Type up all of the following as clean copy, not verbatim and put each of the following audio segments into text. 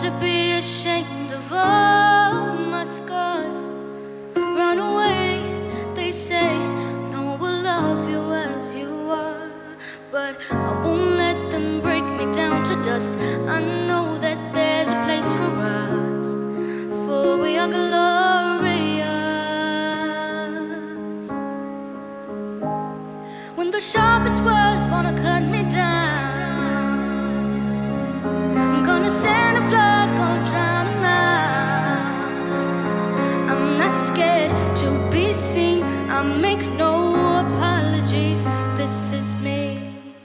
to be ashamed of all my scars. Run away, they say, no one will love you as you are. But I won't let them break me down to dust. I know that there's a place for us, for we are glorious. When the sharpest words wanna cut me down, I'm gonna send a flood, gonna drown them out. I'm not scared to be seen, I make no apologies, this is me.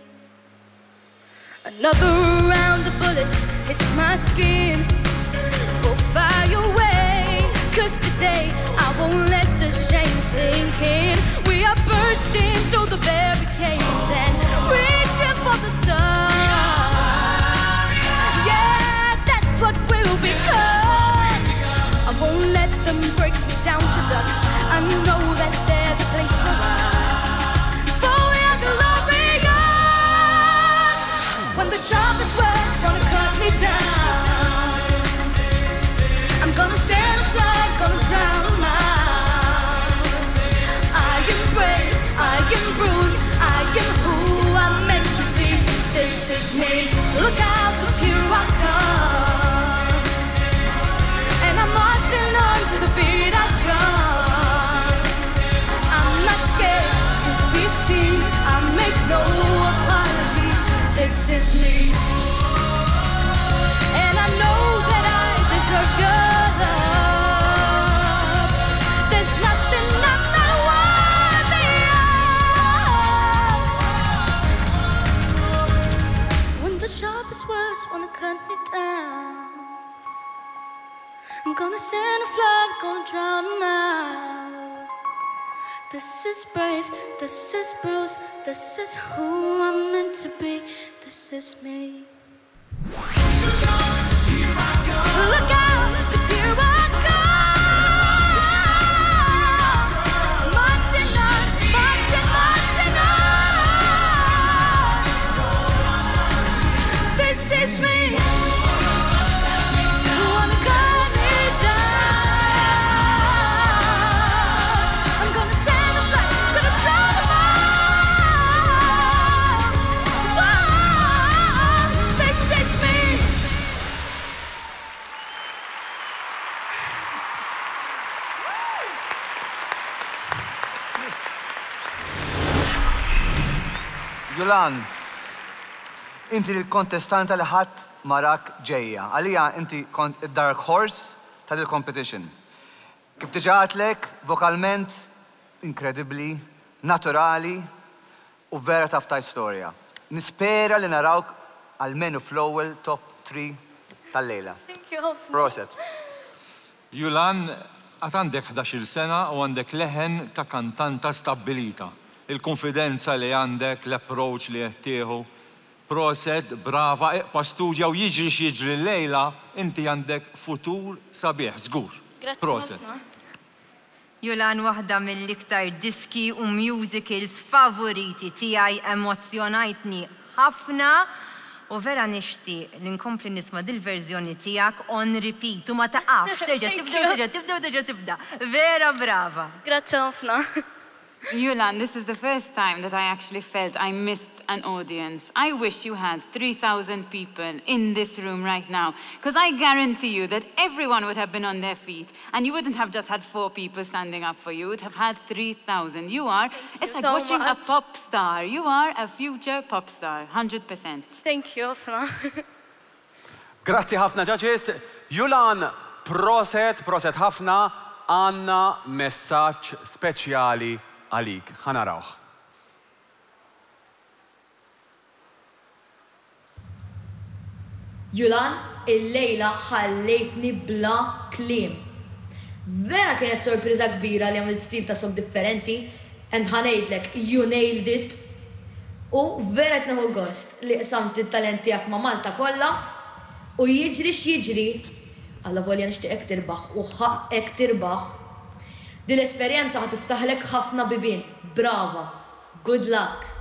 Another round of bullets hits my skin, will fire away, 'cause today I won't let the shame sink in. We are bursting through the barricades and reaching for the stars. Yeah, that's what we'll become. I won't let them break me down to dust. I know that there's a place for us, for we are glorious. When the sharpest words gonna cut me down, I'm gonna send a flood, gonna drown them out. I am brave, I am bruised, I am who I'm meant to be. This is me. Look out, 'cause here I come, and I'm marching on to the beat I drum. I'm not scared to be seen, I make no apologies. This is me, and I know that I deserve your love. There's nothing I'm not worthy of. When the sharpest words wanna cut me down, I'm gonna send a flood, gonna drown them out. This is brave, this is bruised, this is who I'm meant to be. This is me. Look out, 'cause here I go. Marching on, marching, marching on. This is me. You wanna cut me down, I'm gonna send a flight, gonna drown them out. Whoa, this is me. Yulan, inti l-kontestanta li ħadd marak ġejja. Għalija inti kont id-dark horse ta' il-competition. Kif tiġatlek, vokalment, incredibly, naturali u vera taftaj storja. Nispera li narawk għal-menu fl-ewwel top 3 tal-lejla. Thank you, Hofna. Proset. Yulan, għat għandek 11 sena u għandek leħen ta' kantanta stabilita. Il-konfidenza li għandek, l-approach li jettieħu. Proset, brava, iqpa studja u jiġri x'jiġri l-lejla, inti għandek futur sabiħ, żgur. Grazzi Proset. ħafna. Yulan, waħda mill-iktar diski u musicals favoriti tiegħi, emozjonajtni ħafna u vera nixtieq li nkompli nisma' dil-verżjoni tiegħek on repeat u ma taqafx, terġa' tibda. Vera brava. Grazzi ħafna. Yulan, this is the first time that I actually felt I missed an audience. I wish you had 3,000 people in this room right now, because I guarantee you that everyone would have been on their feet, and you wouldn't have just had 4 people standing up for you, you would have had 3,000. You are, it's like watching a pop star. You are a future pop star, 100%. Thank you, ħafna. Grazzi ħafna, judges. Yulan, proset ħafna, għanna messaġġ speċjali għalik. Ħanarawh. Yulan, il-lejla ħallejtni bla kliem. Vera kienet sorpriża kbira li għamilt stil ta' song differenti, and ħanejdlek, you nailed it. U vera tneħu gost li qsamt it-talent tiegħek ma' Malta kollha u jiġri x'jiġri, alla volja nixtieqek tirbaħ u ħaqek tirbaħ. Din l-esperjenza ħatiftaħlek ħafna bibien. Brava. Good luck.